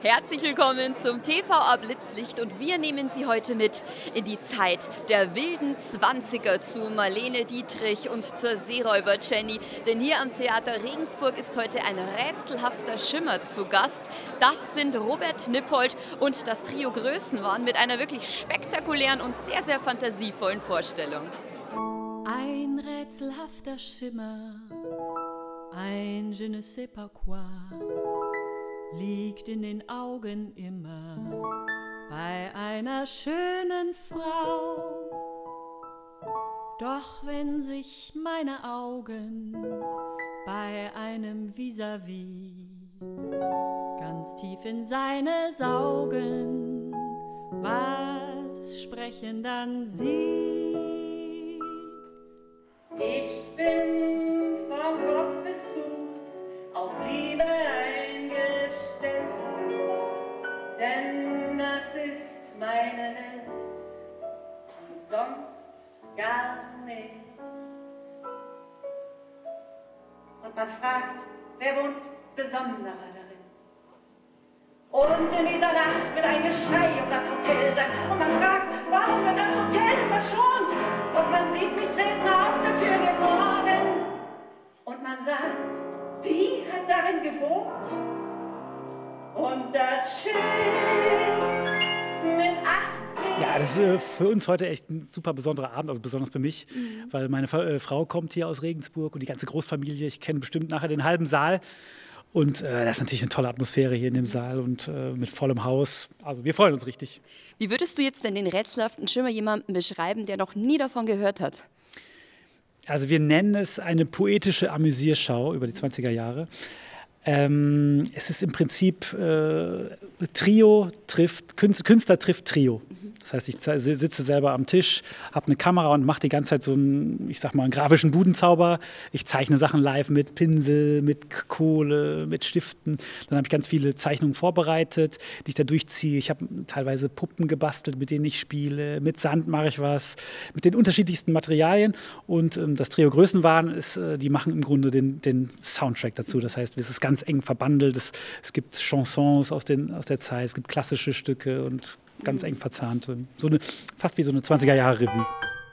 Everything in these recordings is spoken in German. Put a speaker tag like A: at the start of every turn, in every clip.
A: Herzlich willkommen zum TVA Blitzlicht und wir nehmen Sie heute mit in die Zeit der wilden 20er zu Marlene Dietrich und zur Seeräuber Jenny. Denn hier am Theater Regensburg ist heute ein rätselhafter Schimmer zu Gast. Das sind Robert Nippold und das Trio Größenwahn mit einer wirklich spektakulären und sehr, sehr fantasievollen Vorstellung.
B: Ein rätselhafter Schimmer, ein je ne sais pas quoi, liegt in den Augen immer bei einer schönen Frau. Doch wenn sich meine Augen bei einem Vis-à-vis ganz tief in seine saugen, was sprechen dann sie?
C: Ich bin von Kopf bis Fuß auf Liebe eingestellt, denn das ist meine Welt und sonst gar nichts. Und man fragt, wer wohnt besonderer darin? Und in dieser Nacht wird ein Geschrei um das Hotel sein. Und man fragt, warum wird das Hotel verschont? Und man sieht mich treten aus der Tür gen Morgen. Und man sagt, die hat darin gewohnt. Und das Schild mit 18.
D: Ja, das ist für uns heute echt ein super besonderer Abend, also besonders für mich, weil meine Frau kommt hier aus Regensburg und die ganze Großfamilie. Ich kenne bestimmt nachher den halben Saal. Und das ist natürlich eine tolle Atmosphäre hier in dem Saal und mit vollem Haus. Also wir freuen uns richtig.
A: Wie würdest du jetzt denn den rätselhaften Schimmer jemandem beschreiben, der noch nie davon gehört hat?
D: Also wir nennen es eine poetische Amüsierschau über die 20er Jahre. Es ist im Prinzip Künstler trifft Trio. Das heißt, ich sitze selber am Tisch, habe eine Kamera und mache die ganze Zeit so einen, ich sag mal, einen grafischen Budenzauber. Ich zeichne Sachen live mit Pinsel, mit Kohle, mit Stiften. Dann habe ich ganz viele Zeichnungen vorbereitet, die ich da durchziehe. Ich habe teilweise Puppen gebastelt, mit denen ich spiele. Mit Sand mache ich was, mit den unterschiedlichsten Materialien. Und das Trio Größenwahn ist, die machen im Grunde den Soundtrack dazu. Das heißt, es ist ganz eng verbandelt. Es gibt Chansons aus der Zeit, es gibt klassische Stücke und ganz eng verzahnt. Fast wie so eine 20er-Jahre-Revue.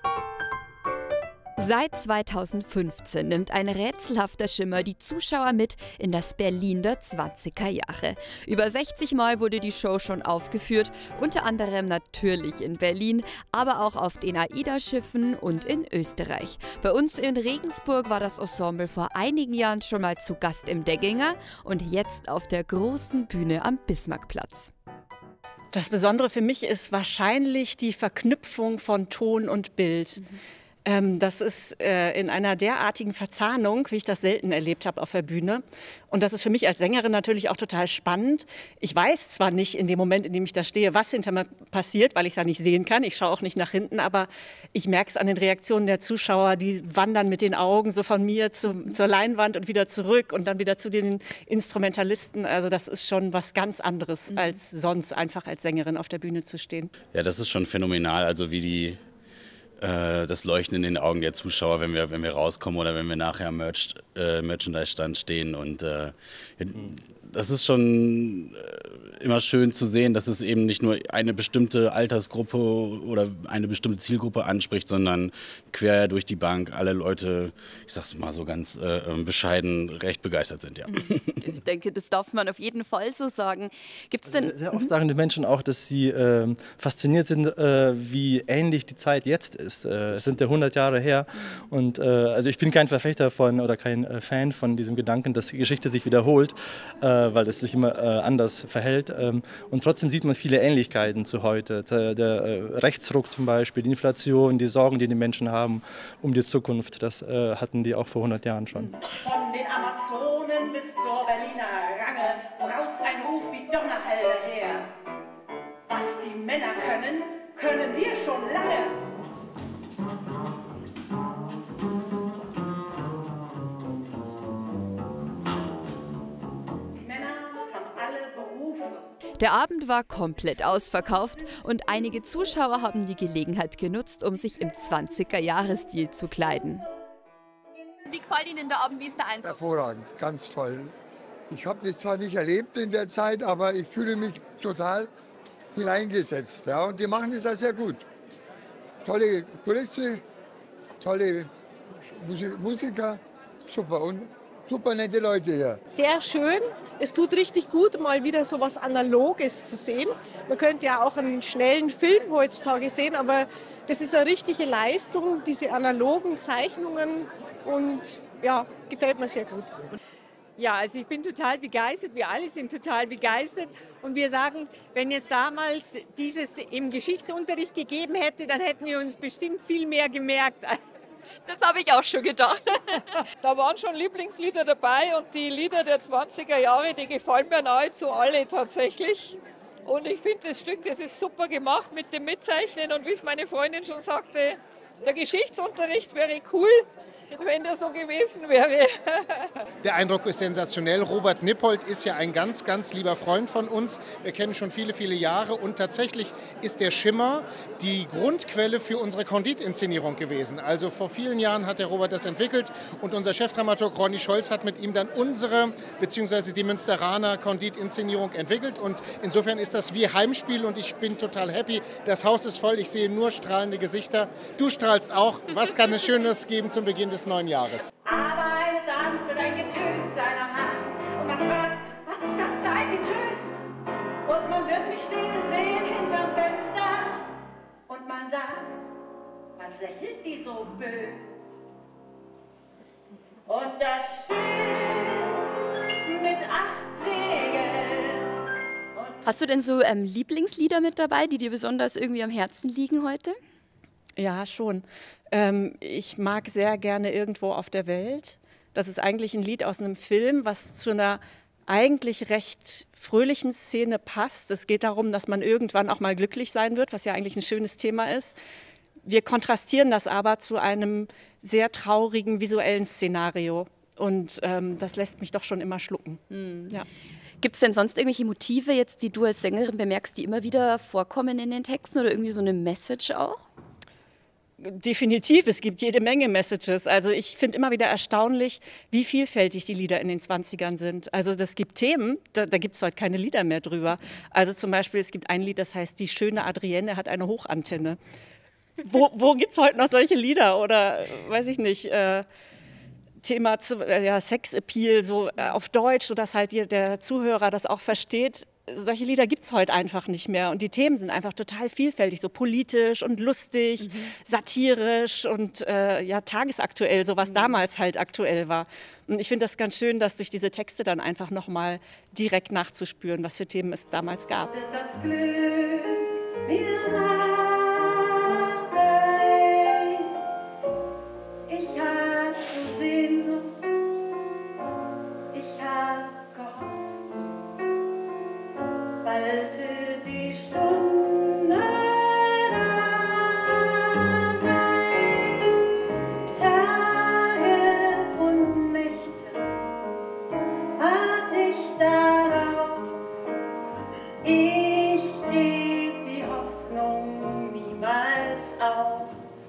A: Seit 2015 nimmt ein rätselhafter Schimmer die Zuschauer mit in das Berlin der 20er Jahre. Über 60 Mal wurde die Show schon aufgeführt, unter anderem natürlich in Berlin, aber auch auf den AIDA-Schiffen und in Österreich. Bei uns in Regensburg war das Ensemble vor einigen Jahren schon mal zu Gast im Degginger und jetzt auf der großen Bühne am Bismarckplatz.
C: Das Besondere für mich ist wahrscheinlich die Verknüpfung von Ton und Bild. Das ist in einer derartigen Verzahnung, wie ich das selten erlebt habe auf der Bühne. Und das ist für mich als Sängerin natürlich auch total spannend. Ich weiß zwar nicht in dem Moment, in dem ich da stehe, was hinter mir passiert, weil ich es ja nicht sehen kann. Ich schaue auch nicht nach hinten, aber ich merke es an den Reaktionen der Zuschauer. Die wandern mit den Augen so von mir zur Leinwand und wieder zurück und dann wieder zu den Instrumentalisten. Also das ist schon was ganz anderes, als sonst einfach als Sängerin auf der Bühne zu stehen.
E: Ja, das ist schon phänomenal, also wie das Leuchten in den Augen der Zuschauer, wenn wir rauskommen oder wenn wir nachher am Merchandise-Stand stehen. Und das ist schon immer schön zu sehen, dass es eben nicht nur eine bestimmte Altersgruppe oder eine bestimmte Zielgruppe anspricht, sondern quer durch die Bank alle Leute, ich sag's mal so ganz bescheiden, recht begeistert sind. Ja.
A: Ich denke, das darf man auf jeden Fall so sagen. Gibt's denn
F: Sehr oft sagen die Menschen auch, dass sie fasziniert sind, wie ähnlich die Zeit jetzt ist. Es sind ja 100 Jahre her und also ich bin kein Verfechter von oder kein Fan von diesem Gedanken, dass die Geschichte sich wiederholt, weil es sich immer anders verhält. Und trotzdem sieht man viele Ähnlichkeiten zu heute. Der Rechtsruck zum Beispiel, die Inflation, die Sorgen, die die Menschen haben um die Zukunft, das hatten die auch vor 100 Jahren schon.
C: Von den Amazonen bis zur Berliner Range braust ein Ruf wie Donnerhall daher. Was die Männer können, können wir schon lange.
A: Der Abend war komplett ausverkauft und einige Zuschauer haben die Gelegenheit genutzt, um sich im 20er-Jahres-Stil zu kleiden. Wie gefällt Ihnen der Abend? Wie ist der Eindruck?
G: Hervorragend, ganz toll. Ich habe das zwar nicht erlebt in der Zeit, aber ich fühle mich total hineingesetzt. Ja, und die machen das auch sehr gut. Tolle Kulisse, tolle Musiker, super und super nette Leute hier.
H: Sehr schön. Es tut richtig gut, mal wieder so was Analoges zu sehen. Man könnte ja auch einen schnellen Film heutzutage sehen, aber das ist eine richtige Leistung, diese analogen Zeichnungen, und ja, gefällt mir sehr gut.
I: Ja, also ich bin total begeistert, wir alle sind total begeistert und wir sagen, wenn jetzt damals dieses im Geschichtsunterricht gegeben hätte, dann hätten wir uns bestimmt viel mehr gemerkt.
A: Das habe ich auch schon gedacht.
J: Da waren schon Lieblingslieder dabei und die Lieder der 20er Jahre, die gefallen mir nahezu alle tatsächlich. Und ich finde das Stück, das ist super gemacht mit dem Mitzeichnen und wie es meine Freundin schon sagte, der Geschichtsunterricht wäre cool, wenn das so gewesen wäre.
K: Der Eindruck ist sensationell. Robert Nippold ist ja ein ganz, ganz lieber Freund von uns. Wir kennen schon viele, viele Jahre und tatsächlich ist der Schimmer die Grundquelle für unsere Condit-Inszenierung gewesen. Also vor vielen Jahren hat der Robert das entwickelt und unser Chefdramaturg Ronny Scholz hat mit ihm dann unsere bzw. die Münsteraner Condit-Inszenierung entwickelt und insofern ist das wie Heimspiel und ich bin total happy. Das Haus ist voll, ich sehe nur strahlende Gesichter. Du strahlst auch. Was kann es Schönes geben zum Beginn des neuen Jahres?
B: Aber eines Abends wird ein Getös sein am Hafen und man fragt, was ist das für ein Getös? Und man wird mich stehen sehen hinterm Fenster und man sagt, was lächelt die so bös? Und das Schiff mit 8 Segeln.
A: Hast du denn so Lieblingslieder mit dabei, die dir besonders irgendwie am Herzen liegen heute?
C: Ja, schon. Ich mag sehr gerne Irgendwo auf der Welt. Das ist eigentlich ein Lied aus einem Film, was zu einer eigentlich recht fröhlichen Szene passt. Es geht darum, dass man irgendwann auch mal glücklich sein wird, was ja eigentlich ein schönes Thema ist. Wir kontrastieren das aber zu einem sehr traurigen visuellen Szenario. Und das lässt mich doch schon immer schlucken. Ja.
A: Gibt es denn sonst irgendwelche Motive, jetzt, die du als Sängerin bemerkst, die immer wieder vorkommen in den Texten oder irgendwie so eine Message auch?
C: Definitiv, es gibt jede Menge Messages. Also ich finde immer wieder erstaunlich, wie vielfältig die Lieder in den 20ern sind. Also das gibt Themen, da gibt es heute keine Lieder mehr drüber. Also zum Beispiel, es gibt ein Lied, das heißt, die schöne Adrienne hat eine Hochantenne. Wo gibt es heute noch solche Lieder? Oder weiß ich nicht, Thema Sexappeal, so auf Deutsch, sodass halt der Zuhörer das auch versteht. Solche Lieder gibt es heute einfach nicht mehr und die Themen sind einfach total vielfältig, so politisch und lustig, satirisch und tagesaktuell, so was damals halt aktuell war. Und ich finde das ganz schön, das durch diese Texte dann einfach nochmal direkt nachzuspüren, was für Themen es damals gab.
B: Das Glück mir nah sein. Ich hab so Sehnsucht, ich hab gehofft. Bald wird die Stunde da sein, Tage und Nächte wart ich darauf. Ich geb die Hoffnung niemals auf.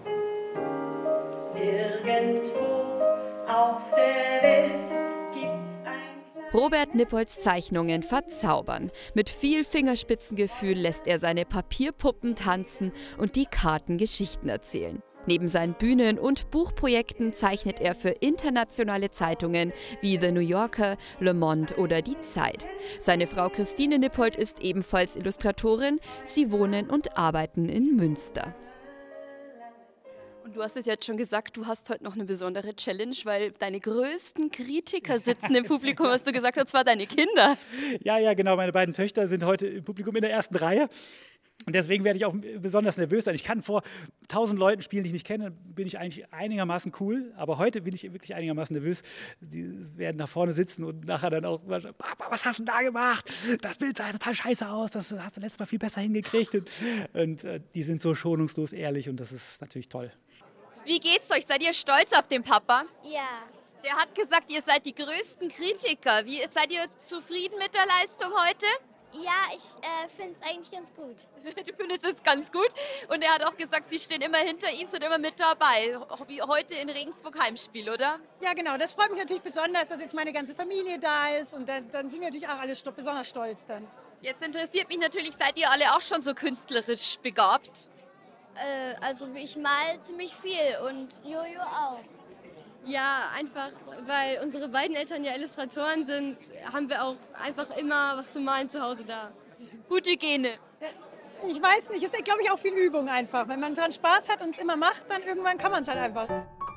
B: Irgendwo auf der Welt gibt's ein
A: Robert Nippolds Zeichnungen verzaubern. Mit viel Fingerspitzengefühl lässt er seine Papierpuppen tanzen und die Karten Geschichten erzählen. Neben seinen Bühnen- und Buchprojekten zeichnet er für internationale Zeitungen wie The New Yorker, Le Monde oder Die Zeit. Seine Frau Christine Nippold ist ebenfalls Illustratorin. Sie wohnen und arbeiten in Münster. Und du hast es jetzt schon gesagt, du hast heute noch eine besondere Challenge, weil deine größten Kritiker sitzen im Publikum, hast du gesagt, und zwar deine Kinder.
D: Ja, genau. Meine beiden Töchter sind heute im Publikum in der ersten Reihe. Und deswegen werde ich auch besonders nervös sein. Ich kann vor 1000 Leuten spielen, die ich nicht kenne, bin ich eigentlich einigermaßen cool. Aber heute bin ich wirklich einigermaßen nervös. Sie werden nach vorne sitzen und nachher dann auch, Papa, was hast du denn da gemacht? Das Bild sah total scheiße aus, das hast du letztes Mal viel besser hingekriegt. Und die sind so schonungslos ehrlich und das ist natürlich toll.
A: Wie geht's euch? Seid ihr stolz auf den Papa?
L: Ja.
A: Der hat gesagt, ihr seid die größten Kritiker. Seid ihr zufrieden mit der Leistung heute?
L: Ja, ich finde es eigentlich ganz gut.
A: Du findest es ganz gut. Und er hat auch gesagt, Sie stehen immer hinter ihm, sind immer mit dabei. Wie heute in Regensburg Heimspiel, oder?
M: Ja, genau. Das freut mich natürlich besonders, dass jetzt meine ganze Familie da ist. Und dann sind wir natürlich auch alle besonders stolz dann.
A: Jetzt interessiert mich natürlich, seid ihr alle auch schon so künstlerisch begabt?
L: Also ich mal ziemlich viel und Jojo auch.
N: Ja, einfach, weil unsere beiden Eltern ja Illustratoren sind, haben wir auch einfach immer was zum Malen zu Hause da.
A: Gute Gene.
M: Ich weiß nicht, es ist, glaube ich, auch viel Übung einfach. Wenn man dran Spaß hat und es immer macht, dann irgendwann kann man es halt einfach.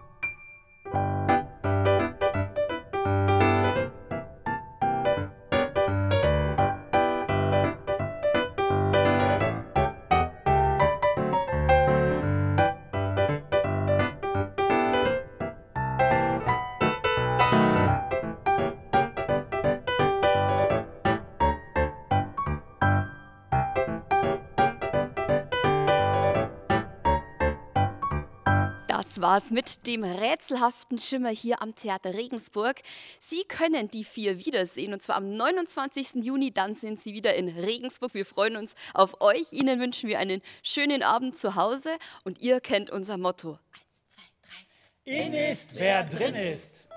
A: Das war's mit dem rätselhaften Schimmer hier am Theater Regensburg. Sie können die 4 wiedersehen und zwar am 29. Juni, dann sind sie wieder in Regensburg. Wir freuen uns auf euch. Ihnen wünschen wir einen schönen Abend zu Hause und ihr kennt unser Motto. 1, 2, 3.
D: In ist, wer drin ist.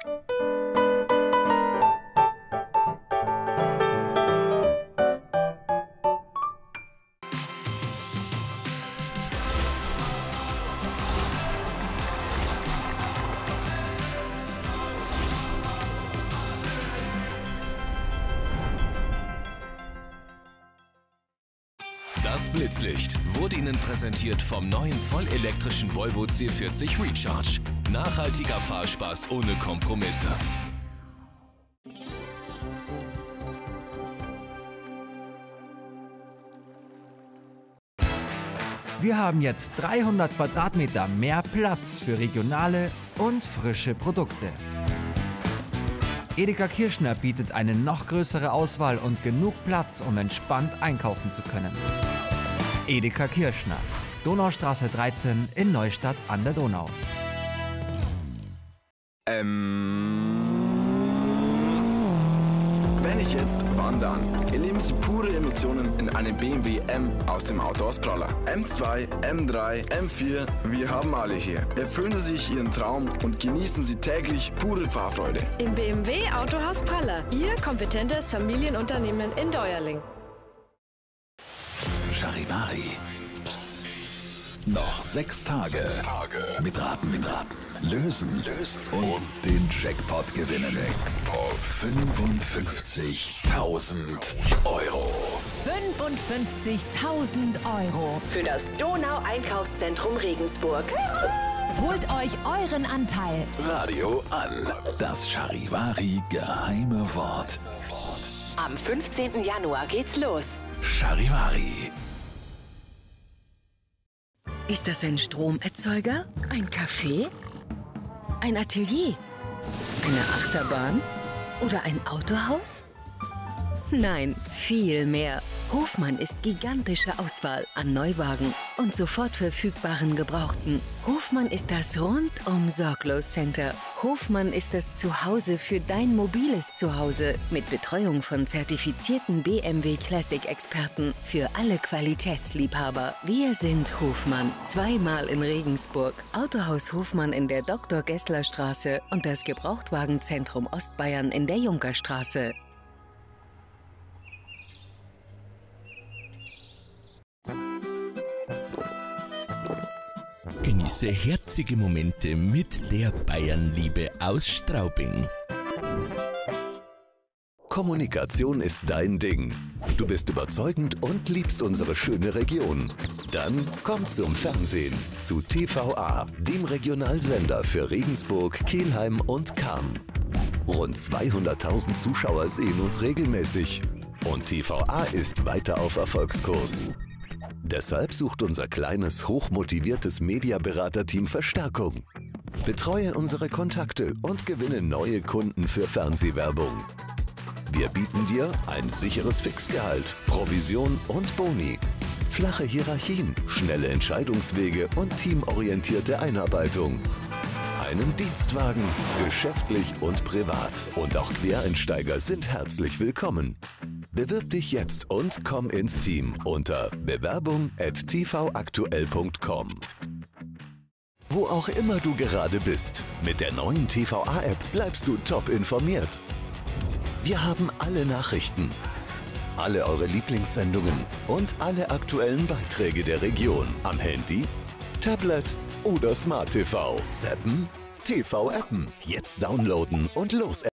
O: Das Blitzlicht wurde Ihnen präsentiert vom neuen vollelektrischen Volvo C40 Recharge. Nachhaltiger Fahrspaß ohne Kompromisse.
P: Wir haben jetzt 300 Quadratmeter mehr Platz für regionale und frische Produkte. Edeka Kirschner bietet eine noch größere Auswahl und genug Platz, um entspannt einkaufen zu können. Edeka Kirschner, Donaustraße 13 in Neustadt an der Donau.
Q: Wenn ich jetzt wandern, erleben Sie pure Emotionen in einem BMW M aus dem Autohaus Praller. M2, M3, M4, wir haben alle hier. Erfüllen Sie sich Ihren Traum und genießen Sie täglich pure Fahrfreude.
R: Im BMW Autohaus Praller, Ihr kompetentes Familienunternehmen in Deuerling.
S: Charivari. Noch 6 Tage. Mitraten. Lösen. Und den Jackpot gewinnen. 55.000 Euro.
T: 55.000 Euro für das Donau-Einkaufszentrum Regensburg. Holt euch euren Anteil.
S: Radio an. Das Charivari geheime Wort.
T: Am 15. Januar geht's los.
S: Charivari.
U: Ist das ein Stromerzeuger? Ein Café? Ein Atelier? Eine Achterbahn? Oder ein Autohaus? Nein, viel mehr. Hofmann ist gigantische Auswahl an Neuwagen und sofort verfügbaren Gebrauchten. Hofmann ist das Rundum-Sorglos-Center. Hofmann ist das Zuhause für dein mobiles Zuhause mit Betreuung von zertifizierten BMW Classic-Experten für alle Qualitätsliebhaber. Wir sind Hofmann, 2-mal in Regensburg. Autohaus Hofmann in der Dr. Gessler-Straße und das Gebrauchtwagenzentrum Ostbayern in der Junkerstraße.
O: Genieße herzige Momente mit der Bayernliebe aus Straubing.
S: Kommunikation ist dein Ding. Du bist überzeugend und liebst unsere schöne Region. Dann komm zum Fernsehen, zu TVA, dem Regionalsender für Regensburg, Kelheim und Cham. Rund 200.000 Zuschauer sehen uns regelmäßig. Und TVA ist weiter auf Erfolgskurs. Deshalb sucht unser kleines, hochmotiviertes Mediaberaterteam Verstärkung. Betreue unsere Kontakte und gewinne neue Kunden für Fernsehwerbung. Wir bieten dir ein sicheres Fixgehalt, Provision und Boni, flache Hierarchien, schnelle Entscheidungswege und teamorientierte Einarbeitung. Einen Dienstwagen, geschäftlich und privat. Und auch Quereinsteiger sind herzlich willkommen. Bewirb dich jetzt und komm ins Team unter bewerbung@tvaktuell.com. Wo auch immer du gerade bist, mit der neuen TVA-App bleibst du top informiert. Wir haben alle Nachrichten, alle eure Lieblingssendungen und alle aktuellen Beiträge der Region am Handy, Tablet oder Smart TV. Zappen? TV-Appen. Jetzt downloaden und los.